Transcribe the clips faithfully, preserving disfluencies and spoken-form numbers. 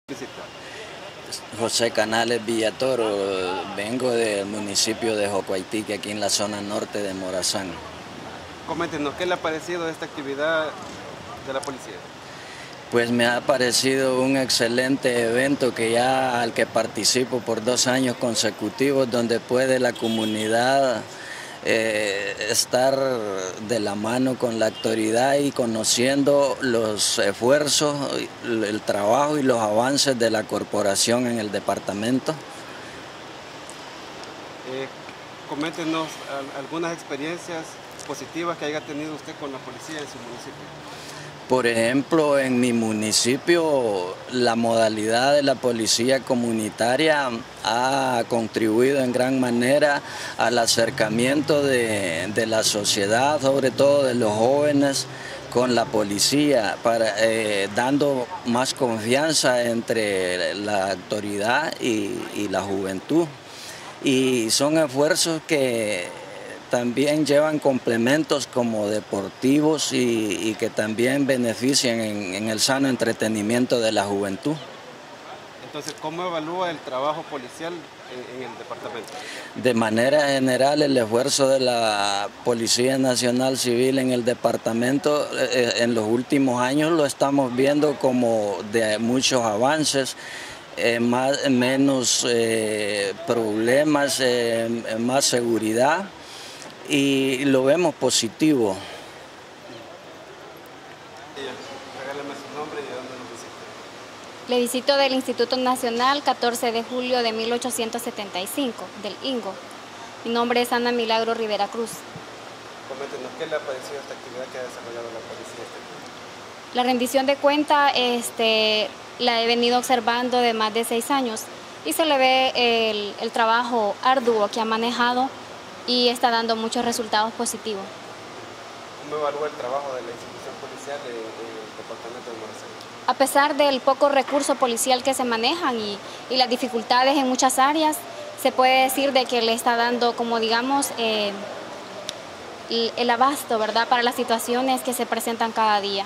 Visita. José Canales Villatoro, vengo del municipio de Jocuaitique, aquí en la zona norte de Morazán. Coméntenos, ¿qué le ha parecido esta actividad de la policía? Pues me ha parecido un excelente evento que ya al que participo por dos años consecutivos, donde puede la comunidad eh, estar de la mano con la autoridad y conociendo los esfuerzos, el trabajo y los avances de la corporación en el departamento. Eh, coméntenos al, algunas experiencias positivas que haya tenido usted con la policía en su municipio. Por ejemplo, en mi municipio la modalidad de la policía comunitaria ha contribuido en gran manera al acercamiento de, de la sociedad, sobre todo de los jóvenes, con la policía, para, eh, dando más confianza entre la autoridad y, y la juventud. Y son esfuerzos que también llevan complementos como deportivos y, y que también benefician en, en el sano entretenimiento de la juventud. Entonces, ¿cómo evalúa el trabajo policial en, en el departamento? De manera general, el esfuerzo de la Policía Nacional Civil en el departamento eh, en los últimos años lo estamos viendo como de muchos avances. Eh, más, menos eh, problemas, eh, más seguridad, y lo vemos positivo. Regálame su nombre y de dónde nos visita. Le visito del Instituto Nacional catorce de julio de mil ochocientos setenta y cinco, del I N G O. Mi nombre es Ana Milagro Rivera Cruz. Coméntenos, ¿qué le ha parecido esta actividad que ha desarrollado la policía este día? La rendición de cuenta este, la he venido observando de más de seis años y se le ve el, el trabajo arduo que ha manejado y está dando muchos resultados positivos. ¿Cómo evalúa el trabajo de la institución policial del departamento de Morazán? A pesar del poco recurso policial que se manejan y, y las dificultades en muchas áreas, se puede decir de que le está dando, como digamos, eh, el, el abasto, ¿verdad?, para las situaciones que se presentan cada día.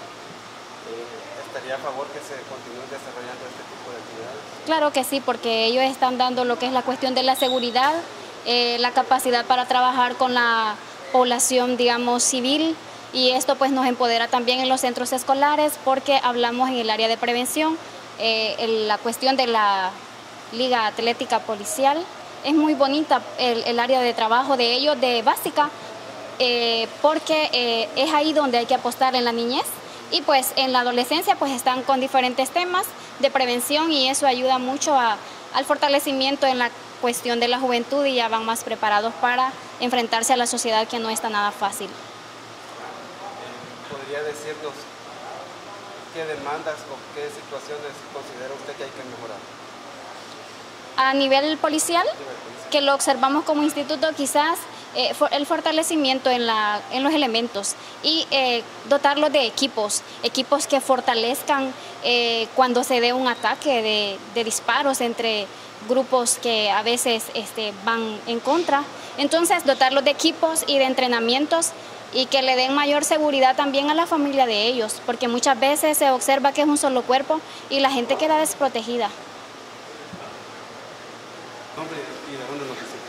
¿Estaría a favor que se continúe desarrollando este tipo de actividades? Claro que sí, porque ellos están dando lo que es la cuestión de la seguridad, eh, la capacidad para trabajar con la población, digamos, civil, y esto pues nos empodera también en los centros escolares porque hablamos en el área de prevención, eh, en la cuestión de la Liga Atlética Policial. Es muy bonita el, el área de trabajo de ellos, de básica, eh, porque eh, es ahí donde hay que apostar en la niñez. Y pues en la adolescencia pues están con diferentes temas de prevención y eso ayuda mucho a, al fortalecimiento en la cuestión de la juventud y ya van más preparados para enfrentarse a la sociedad, que no está nada fácil. ¿Podría decirnos qué demandas o qué situaciones considera usted que hay que mejorar? A nivel policial, que lo observamos como instituto, quizás eh, el fortalecimiento en, la, en los elementos y eh, dotarlos de equipos, equipos que fortalezcan eh, cuando se dé un ataque de, de disparos entre grupos que a veces este, van en contra. Entonces, dotarlos de equipos y de entrenamientos y que le den mayor seguridad también a la familia de ellos, porque muchas veces se observa que es un solo cuerpo y la gente queda desprotegida. ¿Nombre y de dónde nos visita?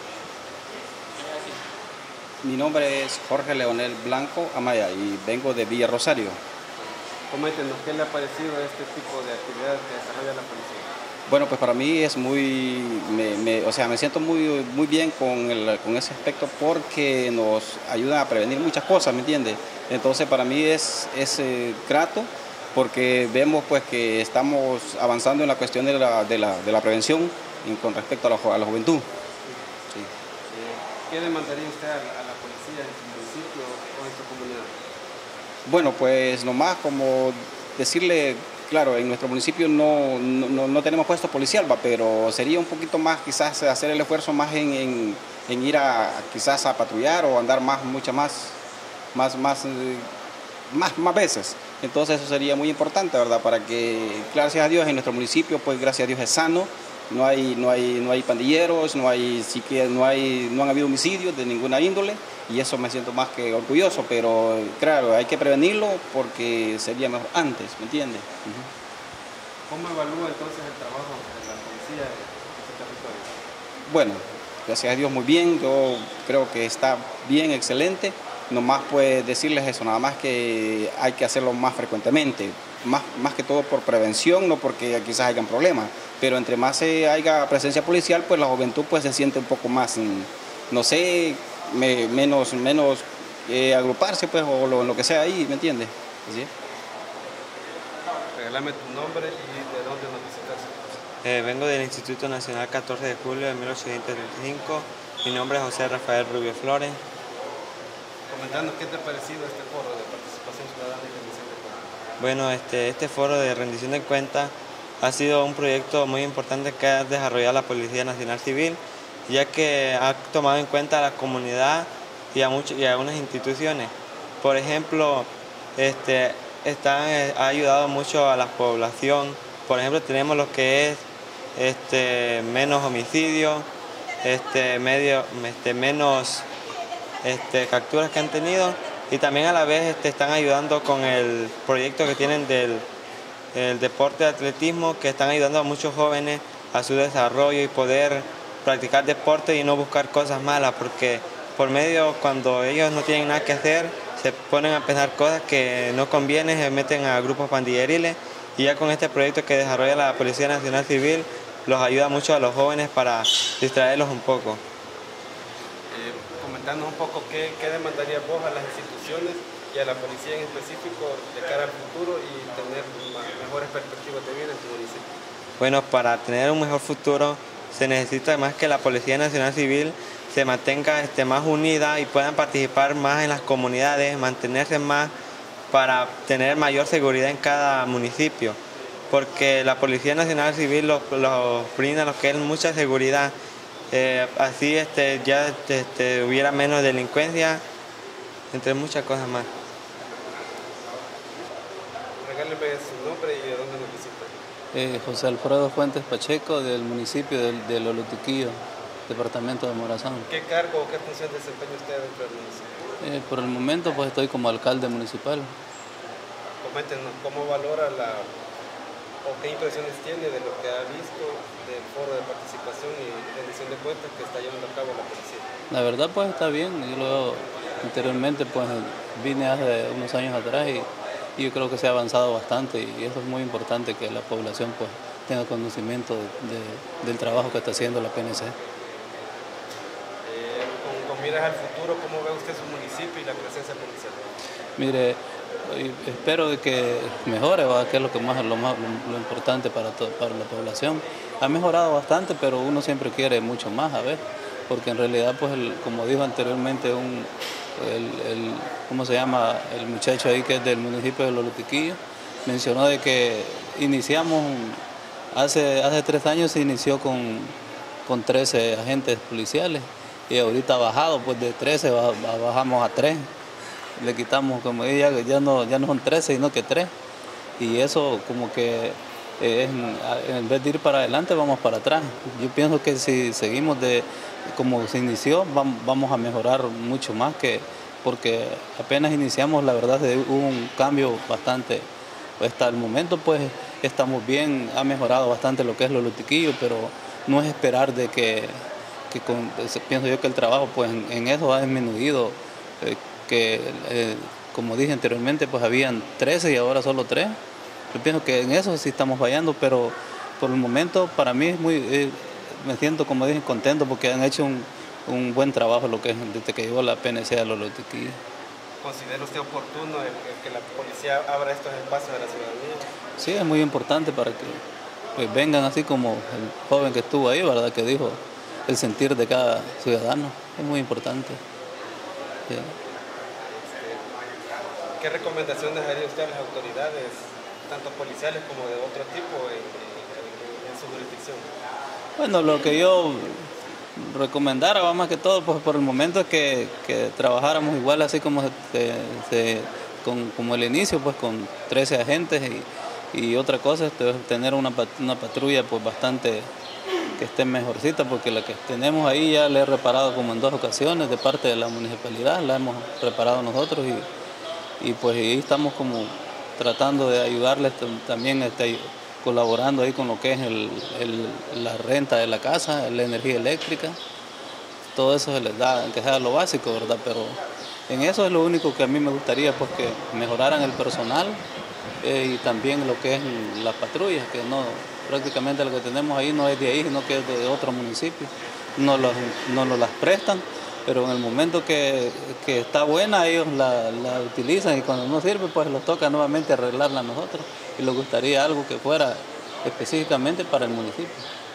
Mi nombre es Jorge Leonel Blanco Amaya y vengo de Villa Rosario. Coméntenos, ¿qué le ha parecido este tipo de actividades que desarrolla la policía? Bueno, pues para mí es muy, me, me, o sea, me siento muy, muy bien con, el, con ese aspecto porque nos ayuda a prevenir muchas cosas, ¿me entiende? Entonces para mí es, es eh, grato porque vemos pues que estamos avanzando en la cuestión de la, de la, de la prevención en, con respecto a la, a la juventud. Sí. ¿Qué demandaría usted a la, a la policía en su municipio o en su comunidad? Bueno, pues nomás como decirle, claro, en nuestro municipio no, no, no tenemos puesto policial, ¿va? Pero sería un poquito más quizás hacer el esfuerzo más en, en, en ir a quizás a patrullar o andar más, muchas más, más, más, más, más veces. Entonces eso sería muy importante, ¿verdad? Para que, gracias a Dios, en nuestro municipio, pues gracias a Dios es sano. No hay, no hay, no hay pandilleros, no, hay, no, hay, no han habido homicidios de ninguna índole y eso me siento más que orgulloso, pero claro, hay que prevenirlo porque sería mejor antes, ¿me entiendes? Uh-huh. ¿Cómo evalúa entonces el trabajo de la policía en este territorio? Bueno, gracias a Dios muy bien, yo creo que está bien, excelente. Nomás pues decirles eso, nada más que hay que hacerlo más frecuentemente, más, más que todo por prevención, no porque quizás hayan problemas, pero entre más se haya presencia policial, pues la juventud pues se siente un poco más, no sé, me, menos, menos eh, agruparse pues o lo, lo que sea ahí, ¿me entiendes? ¿Sí? Regálame tu nombre y de dónde nos visitas. Eh, vengo del Instituto Nacional catorce de julio de mil ochocientos treinta y cinco. Mi nombre es José Rafael Rubio Flores. Comentando qué te ha parecido este foro de participación ciudadana y rendición de cuentas. Bueno, este, este foro de rendición de cuentas ha sido un proyecto muy importante que ha desarrollado la Policía Nacional Civil, ya que ha tomado en cuenta a la comunidad y a, muchos, y a unas instituciones. Por ejemplo, este, está, ha ayudado mucho a la población. Por ejemplo, tenemos lo que es este, menos homicidios, este, medio, este, menos este, capturas que han tenido, y también a la vez este, están ayudando con el proyecto que tienen del el deporte de atletismo, que están ayudando a muchos jóvenes a su desarrollo y poder practicar deporte y no buscar cosas malas, porque por medio, cuando ellos no tienen nada que hacer, se ponen a pensar cosas que no convienen, se meten a grupos pandilleriles, y ya con este proyecto que desarrolla la Policía Nacional Civil los ayuda mucho a los jóvenes para distraerlos un poco. Eh, comentando un poco qué, qué demandaría vos a las instituciones y a la policía en específico de cara al futuro y tener mejores perspectivas de vida en tu municipio. Bueno, para tener un mejor futuro se necesita más que la Policía Nacional Civil se mantenga este, más unida y puedan participar más en las comunidades, mantenerse más para tener mayor seguridad en cada municipio, porque la Policía Nacional Civil los lo brinda lo que es mucha seguridad, eh, así este, ya este, hubiera menos delincuencia, entre muchas cosas más. Regáleme su nombre y de dónde nos visita. Eh, José Alfredo Fuentes Pacheco, del municipio de, de Lolotiquillo, departamento de Morazán. ¿Qué cargo o qué función desempeña usted dentro del municipio? Eh, por el momento pues estoy como alcalde municipal. Coméntenos cómo valora la, o qué impresiones tiene de lo que ha visto del foro de participación y rendición de cuentas que está llevando a cabo la policía. La verdad pues está bien, yo lo, anteriormente pues vine hace unos años atrás y, y yo creo que se ha avanzado bastante, y eso es muy importante, que la población pues tenga conocimiento de, de, del trabajo que está haciendo la P N C. Miras al futuro, ¿cómo ve usted su municipio y la presencia policial? Mire, espero de que mejore, ¿va? Que es lo que más lo más lo, lo importante para todo, para la población. Ha mejorado bastante, pero uno siempre quiere mucho más, a ver, porque en realidad, pues, el, como dijo anteriormente un el, el ¿cómo se llama? El muchacho ahí que es del municipio de Lolotiquillo, mencionó de que iniciamos hace hace tres años se inició con con trece agentes policiales. Y ahorita ha bajado, pues de trece bajamos a tres. Le quitamos, como ya, ya, no, ya no son trece, sino que tres. Y eso como que es, en vez de ir para adelante, vamos para atrás. Yo pienso que si seguimos de como se inició, vamos a mejorar mucho más, que porque apenas iniciamos, la verdad hubo un cambio bastante. Hasta el momento pues estamos bien, ha mejorado bastante lo que es Lolotiquillo, pero no es esperar de que... que con, pienso yo que el trabajo pues en, en eso ha disminuido, eh, que eh, como dije anteriormente pues habían trece y ahora solo tres. Yo pienso que en eso sí estamos fallando, pero por el momento para mí es muy, eh, me siento, como dije, contento porque han hecho un, un buen trabajo lo que es desde que llegó la P N C a Lolotiquillo. ¿Considera usted oportuno el, el que la policía abra estos espacios a la ciudadanía? Sí, es muy importante para que pues, vengan así como el joven que estuvo ahí, ¿verdad? Que dijo el sentir de cada ciudadano, es muy importante. Sí. ¿Qué recomendaciones haría usted a las autoridades, tanto policiales como de otro tipo, en, en, en su jurisdicción? Bueno, lo que yo recomendara, va más que todo, pues por el momento es que, que trabajáramos igual así como, se, se, con, como el inicio, pues con trece agentes, y, y otra cosa es tener una, una patrulla pues bastante que esté mejorcita, porque la que tenemos ahí ya la he reparado como en dos ocasiones de parte de la municipalidad, la hemos reparado nosotros, y, y pues ahí estamos como tratando de ayudarles también este, colaborando ahí con lo que es el, el, la renta de la casa, la energía eléctrica, todo eso se les da, que sea lo básico, ¿verdad? Pero en eso es lo único que a mí me gustaría, pues que mejoraran el personal eh, y también lo que es las patrullas, que no, prácticamente lo que tenemos ahí no es de ahí, sino que es de otro municipio, no, los, no nos las prestan, pero en el momento que, que está buena ellos la, la utilizan y cuando no sirve pues los toca nuevamente arreglarla a nosotros y les gustaría algo que fuera específicamente para el municipio.